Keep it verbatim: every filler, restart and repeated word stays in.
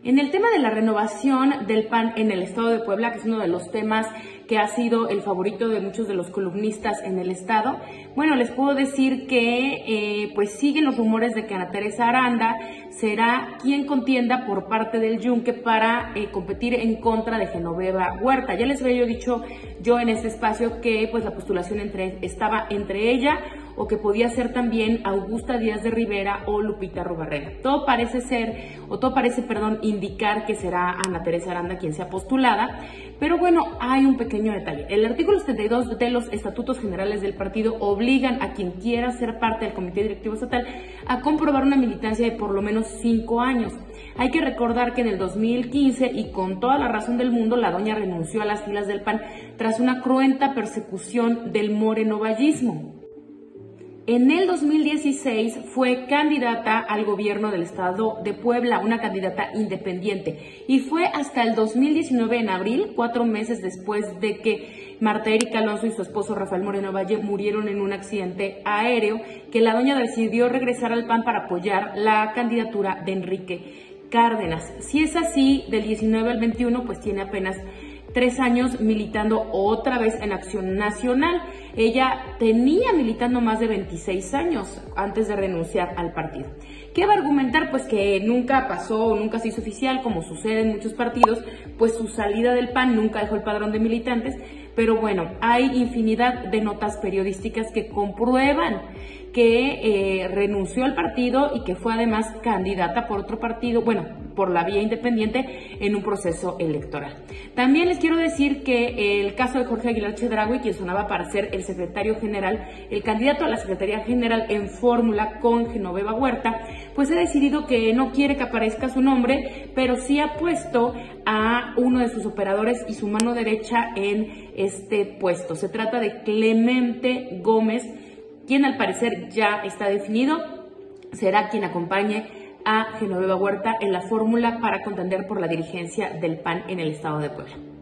En el tema de la renovación del P A N en el estado de Puebla, que es uno de los temas que ha sido el favorito de muchos de los columnistas en el estado, bueno, les puedo decir que eh, pues siguen los rumores de que Ana Teresa Aranda será quien contienda por parte del Yunque para eh, competir en contra de Genoveva Huerta. Ya les había yo dicho yo en este espacio que pues la postulación entre, estaba entre ella o que podía ser también Augusta Díaz de Rivera o Lupita Rubarrena. Todo parece ser, o todo parece, perdón, indicar que será Ana Teresa Aranda quien sea postulada, pero bueno, hay un pequeño detalle. El artículo setenta y dos de los estatutos generales del partido obligan a quien quiera ser parte del comité directivo estatal a comprobar una militancia de por lo menos cinco años. Hay que recordar que en el dos mil quince, y con toda la razón del mundo, la doña renunció a las filas del P A N tras una cruenta persecución del morenovallismo. En el dos mil dieciséis fue candidata al gobierno del estado de Puebla, una candidata independiente, y fue hasta el dos mil diecinueve, en abril, cuatro meses después de que Marta Erika Alonso y su esposo Rafael Moreno Valle murieron en un accidente aéreo, que la doña decidió regresar al P A N para apoyar la candidatura de Enrique Cárdenas. Si es así, del diecinueve al veintiuno, pues tiene apenas tres años militando otra vez en Acción Nacional. Ella tenía militando más de veintiséis años antes de renunciar al partido. ¿Qué va a argumentar? Pues que nunca pasó, nunca se hizo oficial, como sucede en muchos partidos, pues su salida del P A N nunca dejó el padrón de militantes, pero bueno, hay infinidad de notas periodísticas que comprueban que eh, renunció al partido y que fue además candidata por otro partido, bueno, por la vía independiente en un proceso electoral. También les quiero decir que el caso de Jorge Aguilar Chedraui, quien sonaba para ser el secretario general, el candidato a la secretaría general en fórmula con Genoveva Huerta, pues ha decidido que no quiere que aparezca su nombre, pero sí ha puesto a uno de sus operadores y su mano derecha en este puesto. Se trata de Clemente Gómez, quien al parecer ya está definido, será quien acompañe a Genoveva Huerta en la fórmula para contender por la dirigencia del P A N en el estado de Puebla.